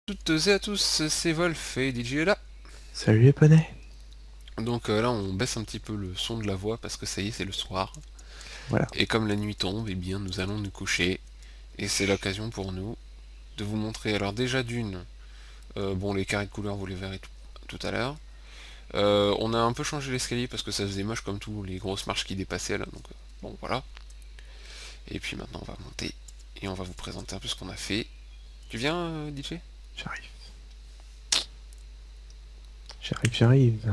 Toutes et à tous, c'est Wolf et DJ est là. Salut les poneys. Donc là, on baisse un petit peu le son de la voix parce que ça y est, c'est le soir. Voilà. Et comme la nuit tombe, eh bien, nous allons nous coucher. Et c'est l'occasion pour nous de vous montrer. Alors déjà d'une, bon, les carrés de couleurs, vous les verrez tout à l'heure. On a un peu changé l'escalier parce que ça faisait moche comme tout, les grosses marches qui dépassaient là. Donc bon, voilà. Et puis maintenant, on va monter et on va vous présenter un peu ce qu'on a fait. Tu viens, DJ? J'arrive. J'arrive.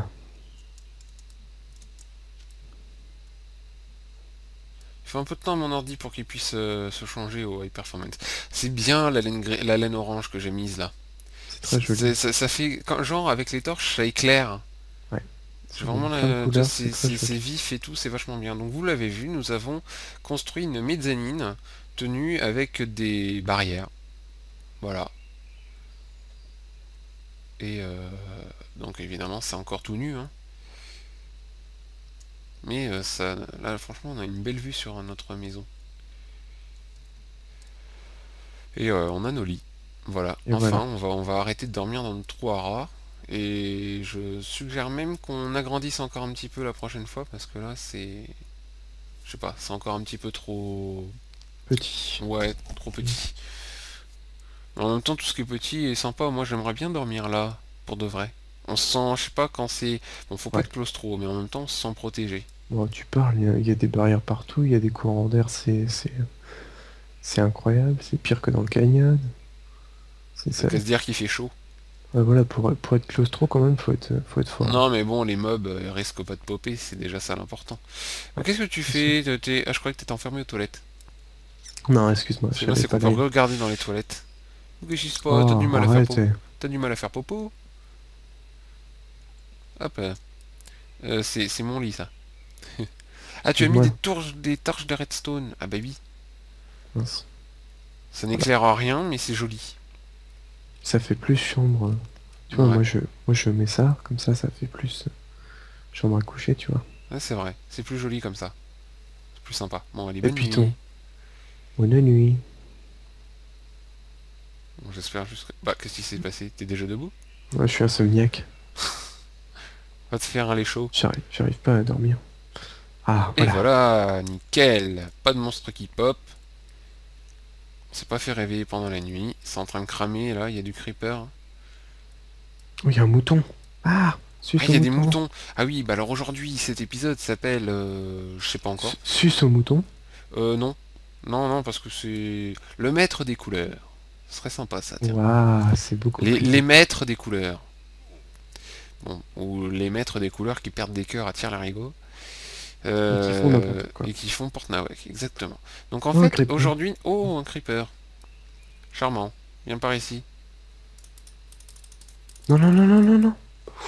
Il faut un peu de temps à mon ordi pour qu'il puisse se changer au high performance. C'est bien la laine orange que j'ai mise là. C'est très joli. Ça fait genre avec les torches ça éclaire. Ouais. J'ai C'est vraiment plein de couleurs, c'est très c'est joli. vif et tout, c'est vachement bien. Donc vous l'avez vu, nous avons construit une mezzanine tenue avec des barrières. Voilà. Et donc évidemment c'est encore tout nu, hein. Mais ça, là franchement on a une belle vue sur notre maison. Et on a nos lits. Voilà. Et Enfin, voilà. on va arrêter de dormir dans notre trou à rats. Et je suggère même qu'on agrandisse encore un petit peu la prochaine fois parce que là c'est, je sais pas, c'est encore un petit peu trop, Petit. ouais, trop petit. Mais en même temps, tout ce qui est petit est sympa. Moi, j'aimerais bien dormir là, pour de vrai. On se sent, je sais pas, quand c'est, bon, faut pas Ouais. être claustro, mais en même temps, on se sent protégé. Bon, tu parles, il y a des barrières partout, il y a des courants d'air, c'est incroyable, c'est pire que dans le canyon. C'est T'as ça. qu'à se dire qu'il fait chaud. Ouais, voilà, pour être claustro quand même, faut être fort, hein. Non, mais bon, les mobs risquent pas de popper, c'est déjà ça l'important. Ouais, Qu'est-ce que tu c'est sûr. fais? Ah, je croyais que t'étais enfermé aux toilettes. Non, excuse-moi, Ce qui est bien, j'avais c'est qu'on pas peut d'œil. regarder dans les toilettes. Qu'est-ce qui se passe? T'as du Oh, mal à faire arrête. popo? T'as du mal à faire popo? Hop, c'est mon lit ça. Ah, tu as mis Excuse-moi. des torches de redstone. Ah bah oui. Mince. Ça Voilà. n'éclaire rien, mais c'est joli. Ça fait plus chambre. Tu vois, Ouais, moi je mets ça, comme ça fait plus chambre à coucher, tu vois. ouais, c'est vrai. C'est plus joli comme ça. C'est plus sympa. Bon, allez, Et bonne puis nuit. bonne nuit. Bon, j'espère juste que... Bah, qu'est-ce qui s'est passé? T'es déjà debout? Moi, je suis insomniaque. Va te faire un lait chaud. J'arrive pas à dormir. Ah, Et voilà. voilà, nickel. Pas de monstre qui pop. On s'est pas fait réveiller pendant la nuit. C'est en train de cramer, là, il y a du creeper. Oh, il y a un mouton. Ah, Ah, suce il au y a des mouton. moutons. Ah oui, bah alors aujourd'hui, cet épisode s'appelle... je sais pas encore. Suce au mouton. Non. Non, non, parce que c'est... Le maître des couleurs. Ce serait sympa, ça, tiens. Waouh, c'est beaucoup plus Les épique. maîtres des couleurs. Bon, ou les maîtres des couleurs qui perdent des cœurs à tir-larigot. Et qui font n'importe quoi. Et qui font Portnawak, exactement. Donc en Oh, un fait, creeper. aujourd'hui... Oh, un creeper. Charmant. Viens par ici. Non, non, non, non, non, non.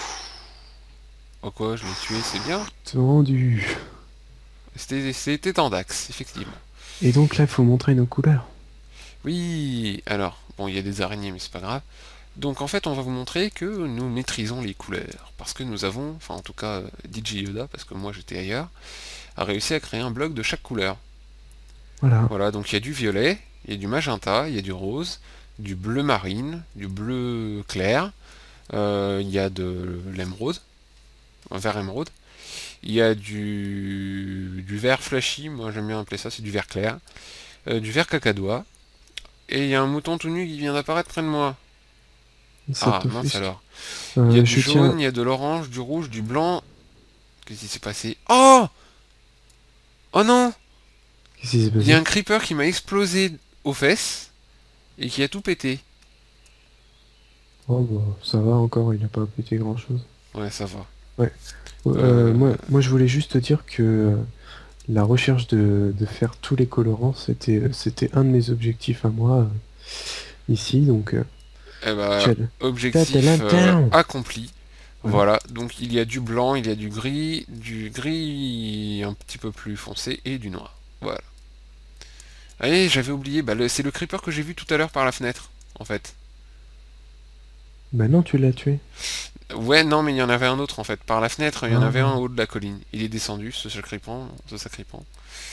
Oh quoi, je l'ai tué, c'est bien. Tendu. C'était en Dax, effectivement. Et donc là, il faut montrer nos couleurs. Oui, alors, bon, il y a des araignées, mais c'est pas grave. Donc en fait, on va vous montrer que nous maîtrisons les couleurs. Parce que nous avons, enfin en tout cas DJ Yoda, parce que moi j'étais ailleurs, a réussi à créer un bloc de chaque couleur. Voilà. Voilà, donc il y a du violet, il y a du magenta, il y a du rose, du bleu marine, du bleu clair, il y a de l'émeraude, un vert émeraude, il y a du vert flashy, moi j'aime bien appeler ça, c'est du vert clair, du vert cacadois, et il y a un mouton tout nu qui vient d'apparaître près de moi. Ça Ah, mince t'offusque. alors. Il y a du Je tiens. jaune, il y a de l'orange, du rouge, du blanc. Qu'est-ce qui s'est passé? Oh! Oh non! Qu'est-ce qui s'est Il y a passé? un creeper qui m'a explosé aux fesses et qui a tout pété. Oh, bah, ça va encore, il a pas pété grand-chose. Ouais, ça va. Ouais. Euh, Moi, je voulais juste te dire que la recherche de faire tous les colorants, c'était un de mes objectifs à moi ici. Donc, eh ben, Chad, objectif down. accompli. Voilà. Voilà, donc il y a du blanc, il y a du gris un petit peu plus foncé et du noir. Voilà. Allez, j'avais oublié, bah, c'est le creeper que j'ai vu tout à l'heure par la fenêtre, en fait. Bah non, tu l'as tué. Ouais, non, mais il y en avait un autre en fait. Par la fenêtre, il y en avait un Ah, en haut de la colline. Il est descendu, ce sacripant, ce sacripant.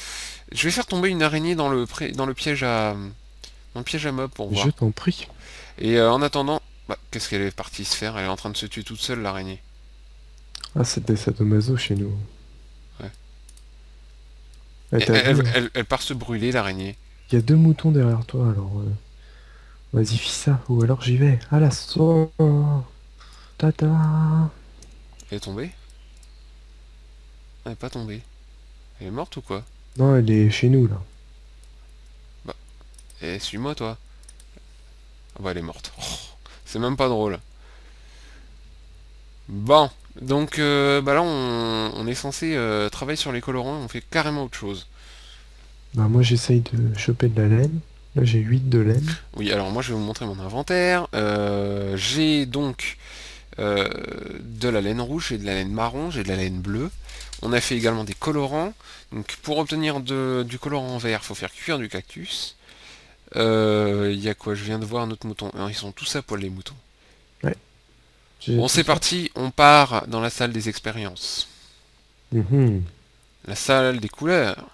Je vais faire tomber une araignée dans le piège à mob pour je voir. t'en prie. Et en attendant, bah, qu'est-ce qu'elle est partie se faire? Elle est en train de se tuer toute seule, l'araignée. Ah, c'est des sadomaso chez nous. Ouais. Eh, Et t'as vu, hein, elle part se brûler, l'araignée. il y a deux moutons derrière toi, alors vas-y, fais ça, ou alors j'y vais. À l'assaut. Tata. Elle est tombée? Elle est pas tombée. Elle est morte ou quoi? Non, elle est chez nous, là. Bah, suis-moi, toi. Ah bah, elle est morte. Oh, c'est même pas drôle. Bon, donc bah là, on est censé travailler sur les colorants, on fait carrément autre chose. Bah, moi, j'essaye de choper de la laine. Là, j'ai 8 de laine. Oui, alors moi, je vais vous montrer mon inventaire. J'ai donc de la laine rouge, j'ai de la laine marron, j'ai de la laine bleue. On a fait également des colorants. Donc pour obtenir du colorant vert, il faut faire cuire du cactus. Il y a quoi? Je viens de voir un autre mouton. Non, ils sont tous à poil les moutons. Ouais, j'ai Bon, tout c'est ça. parti, on part dans la salle des expériences. Mhm. La salle des couleurs.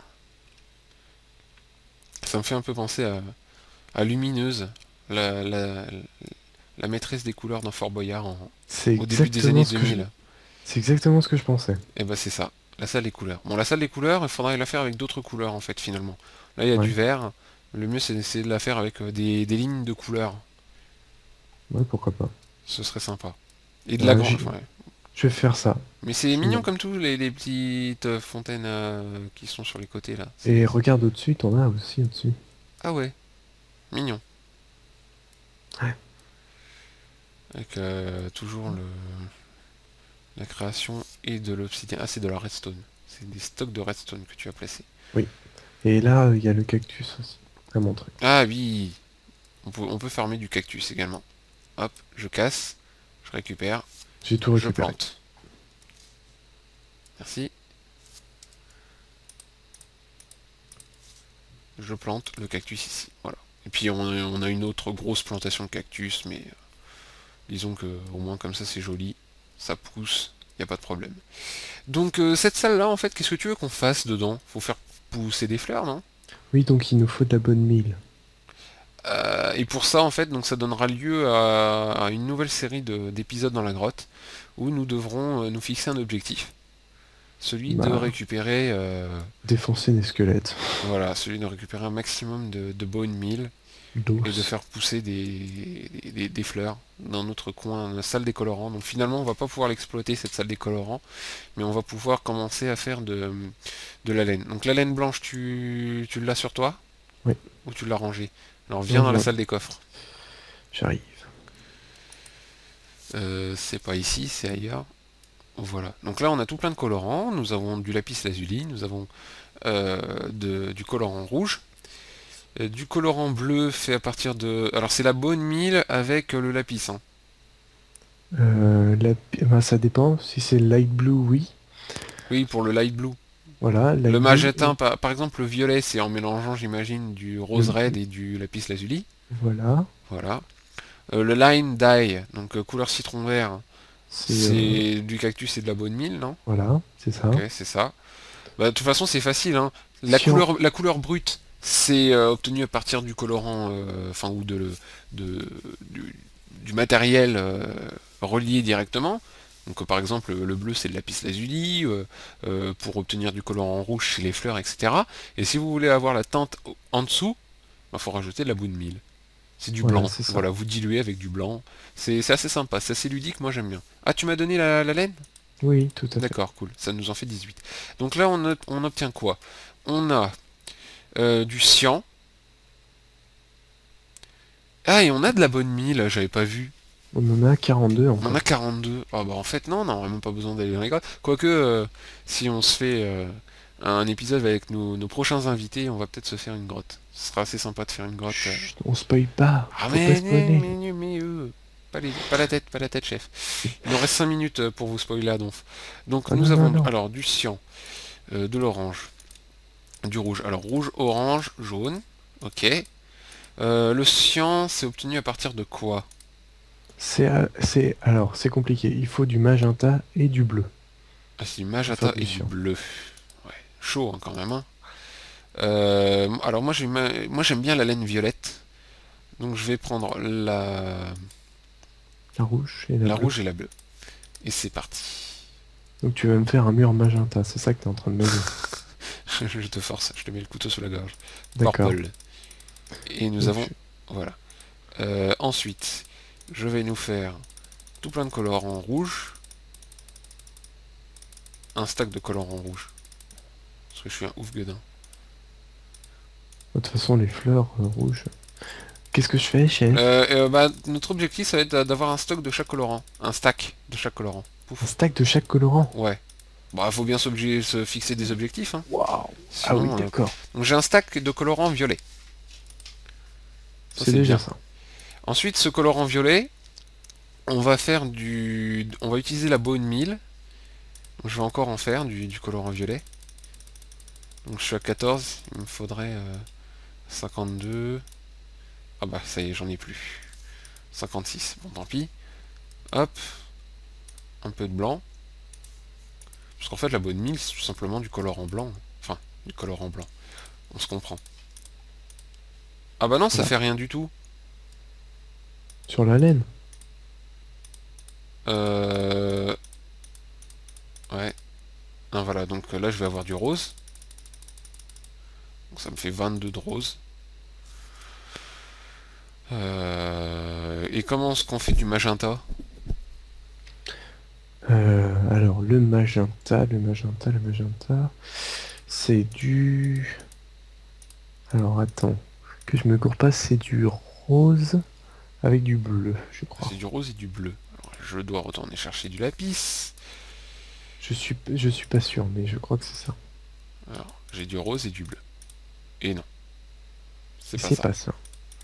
Ça me fait un peu penser à Lumineuse, la, la- la maîtresse des couleurs dans Fort Boyard C'est au début des années exactement ce que je... 2000. C'est exactement ce que je pensais. Et bah c'est ça, la salle des couleurs. Bon, la salle des couleurs, il faudrait la faire avec d'autres couleurs en fait finalement. Là il y a du Ouais, vert, le mieux c'est d'essayer de la faire avec des lignes de couleurs. ouais, pourquoi pas. Ce serait sympa. Et de la Ouais, grande. Enfin, ouais. je vais faire ça. Mais c'est Je mignon me- comme tout, les petites fontaines qui sont sur les côtés là. Et regarde au-dessus, t'en as aussi au-dessus. Ah ouais, mignon. Ouais. Avec toujours la création et de l'obsidienne. Ah, c'est de la redstone. C'est des stocks de redstone que tu as placés. Oui. Et là, il y a le cactus aussi à montrer. Ah oui, on peut farmer du cactus également. Hop, je casse, je récupère, J'ai tout je récupéré. plante. Merci. Je plante le cactus ici. Voilà. Et puis on a une autre grosse plantation de cactus, mais disons que au moins comme ça c'est joli, ça pousse, il n'y a pas de problème. Donc cette salle là en fait, qu'est-ce que tu veux qu'on fasse dedans? Faut faire pousser des fleurs, non? Oui, donc il nous faut de la bonne mille. Et pour ça en fait, donc ça donnera lieu à une nouvelle série d'épisodes dans la grotte où nous devrons nous fixer un objectif. Celui de Bah, récupérer défoncer des squelettes. voilà, celui de récupérer un maximum de bone meal et de D'os. faire pousser des fleurs dans notre coin, dans la salle des colorants. Donc finalement, on va pas pouvoir l'exploiter, cette salle des colorants, mais on va pouvoir commencer à faire de la laine. Donc la laine blanche, tu l'as sur toi Oui, ou tu l'as rangée? Alors non, viens dans la salle des coffres. j'arrive. C'est pas ici, c'est ailleurs. Voilà. Donc là, on a tout plein de colorants. Nous avons du lapis lazuli, nous avons du colorant rouge. Du colorant bleu fait à partir de... Alors c'est la bone meal avec le lapis, hein. Bah, ça dépend. Si c'est light blue, oui. Oui, pour le light blue. Voilà, Le light blue. magenta, par exemple, le violet, c'est en mélangeant, j'imagine, du rose red et du lapis lazuli. Voilà. Voilà. Le lime dye, donc couleur citron vert, C'est c'est du cactus et de la bone meal, non? voilà, c'est Ok, ça. c'est ça. Bah, de toute façon, c'est facile, hein. Si on... La couleur brute, c'est obtenu à partir du colorant, enfin, ou de- du, du matériel relié directement. Donc, par exemple, le bleu, c'est de lapis lazuli. Pour obtenir du colorant rouge, c'est les fleurs, etc. Et si vous voulez avoir la teinte en dessous, il faut rajouter de la boune mille. C'est du Voilà, blanc. c'est ça. Voilà, vous diluez avec du blanc. C'est assez sympa, c'est assez ludique, moi j'aime bien. Ah, tu m'as donné la laine? Oui, tout à fait. D'accord, cool. Ça nous en fait 18. Donc là, on obtient quoi? On a du cyan. Ah, et on a de la bonne mie, j'avais pas vu. On en a 42 On en a encore. 42. Ah bah en fait, non, on n'aurait même pas besoin d'aller dans les grottes. Quoique, si on se fait un épisode avec nos prochains invités, on va peut-être se faire une grotte. Ce sera assez sympa de faire une grotte. Chut, on spoil pas. Ah Faut pas spoiler. pas la tête, chef. Il nous reste 5 minutes pour vous spoiler la donf. Donc Ah non, nous non, avons non. alors du cyan, de l'orange, du rouge. Alors rouge, orange, jaune. Ok. Le cyan, c'est obtenu à partir de quoi? Alors, c'est compliqué. Il faut du magenta et du bleu Ah, c'est du pour faire magenta du et du cyan. bleu. Ouais, chaud hein, quand même, hein. Alors moi j'aime bien la laine violette. Donc je vais prendre La rouge et la la bleue. rouge et la bleue. Et c'est parti. Donc tu vas me faire un mur magenta, c'est ça que t'es en train de me dire. Je te force, je te mets le couteau sous la gorge. D'accord. Purple. Et nous avons... Donc, Voilà. Ensuite, je vais nous faire tout plein de colorants rouges. Un stack de colorants rouges. Parce que je suis un ouf gueudin. de toute façon, les fleurs rouges. Qu'est-ce que je fais, chef? Bah, notre objectif, ça va être d'avoir un stock de chaque colorant. Un stack de chaque colorant. Un Pouf. stack de chaque colorant. Ouais. Bah, faut bien se fixer des objectifs, hein. Waouh. Ah oui, Sinon... d'accord. Donc j'ai un stack de colorant violet. Ça, C'est c'est déjà bien. ça. Ensuite, ce colorant violet, on va utiliser la bone meal. Donc, je vais encore en faire du colorant violet. Donc je suis à 14, il me faudrait 52. Ah bah ça y est, j'en ai plus. 56, bon tant pis. Hop, un peu de blanc. Parce qu'en fait la bonne mille, c'est tout simplement du colorant blanc. Enfin, du colorant blanc. On se comprend. Ah bah non, ça Voilà. fait rien du tout. Sur la laine. Euh... Ouais. Ah, voilà, donc là je vais avoir du rose. Donc ça me fait 22 de rose. Et comment est-ce qu'on fait du magenta? Alors, le magenta, c'est du... Alors, attends, que je me gourre pas, c'est du rose avec du bleu, je crois. C'est du rose et du bleu. Alors, je dois retourner chercher du lapis. Je suis pas sûr, mais je crois que c'est ça. Alors, j'ai du rose et du bleu. Et non, c'est Et pas c'est ça. pas ça.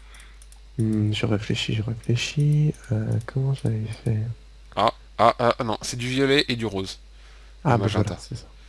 Je réfléchis. Comment j'avais fait? Non, c'est du violet et du rose. Le Ah bah voilà, magenta. c'est ça.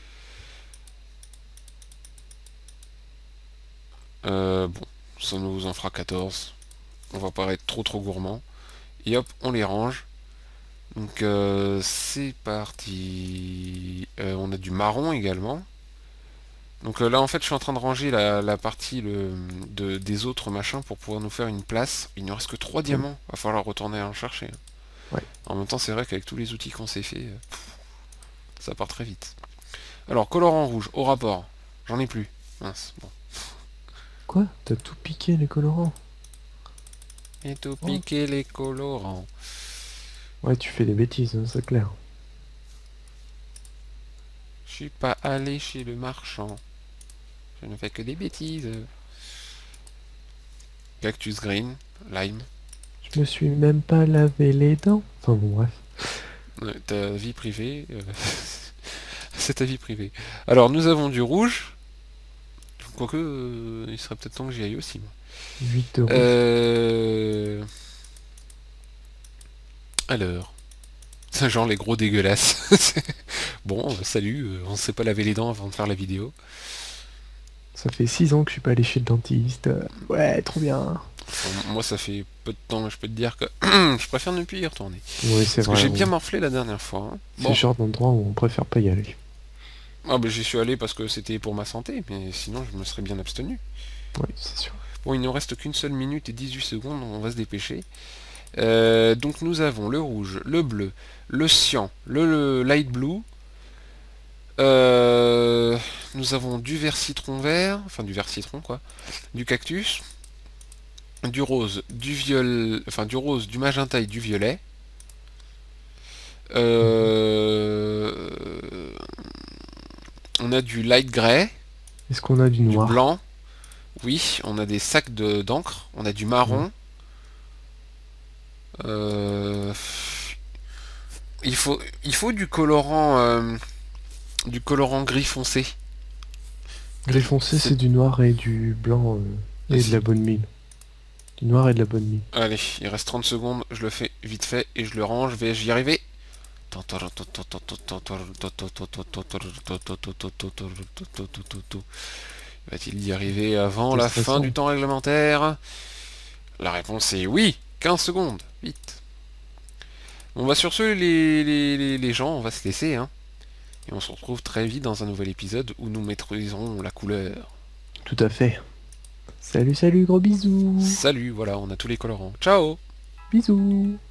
Bon, ça nous en fera 14. On va pas être trop gourmand. Et hop, on les range. Donc c'est parti. On a du marron également. Donc là en fait je suis en train de ranger la partie des autres machins pour pouvoir nous faire une place. Il ne reste que 3 Mm. diamants. Va falloir retourner en chercher. Ouais. En même temps c'est vrai qu'avec tous les outils qu'on s'est fait, ça part très vite. Alors colorant rouge, au rapport. J'en ai plus. Mince. Bon. Quoi? T'as tout piqué les colorants? Et tout Oh. piquer les colorants. Ouais, tu fais des bêtises, hein, c'est clair. Je suis pas allé chez le marchand. Je ne fais que des bêtises. Cactus green, lime. Je me suis même pas lavé les dents. Enfin bon, bref. Ta vie privée. C'est ta vie privée. Alors nous avons du rouge. Quoique, il serait peut-être temps que j'y aille aussi. Moi. 8 de rouge. Euh... Alors. Genre les gros dégueulasses. Bon, salut, on s'est pas lavé les dents avant de faire la vidéo. Ça fait 6 ans que je suis pas allé chez le dentiste. Ouais, trop bien. Enfin, moi, ça fait peu de temps, mais je peux te dire que je préfère ne plus y retourner. Oui, c'est Parce que vrai. j'ai bien morflé la dernière fois. Hein. C'est le Bon, genre d'endroit où on préfère pas y aller. ah, ben, j'y suis allé parce que c'était pour ma santé, mais sinon je me serais bien abstenu. Oui, c'est sûr. Bon, il ne nous reste qu'une seule minute et 18 secondes, on va se dépêcher. Donc nous avons le rouge, le bleu, le cyan, le light blue. Nous avons du vert citron vert, enfin du vert citron quoi, du cactus, du rose, du viol, enfin du rose, du magenta et du violet. Mhm. Euh, on a du light grey, Est-ce qu'on a du du noir? blanc, oui, on a des sacs d'encre, on a du Ouais. marron. Euh, il faut du colorant gris foncé. Gris foncé, C'est, c'est du noir et du blanc et de la vas-y, bonne mine. Du noir et de la bonne mine. allez, il reste 30 secondes, je le fais vite fait et je le range, vais-je y arriver? Va-t-il y arriver avant C'est la fin du stressant. temps réglementaire? La réponse est oui, 15 secondes, vite. Bon bah sur ce les gens, on va se laisser, hein. Et on se retrouve très vite dans un nouvel épisode où nous maîtriserons la couleur. Tout à fait. Salut, salut, gros bisous. Salut, voilà, on a tous les colorants. Ciao! Bisous.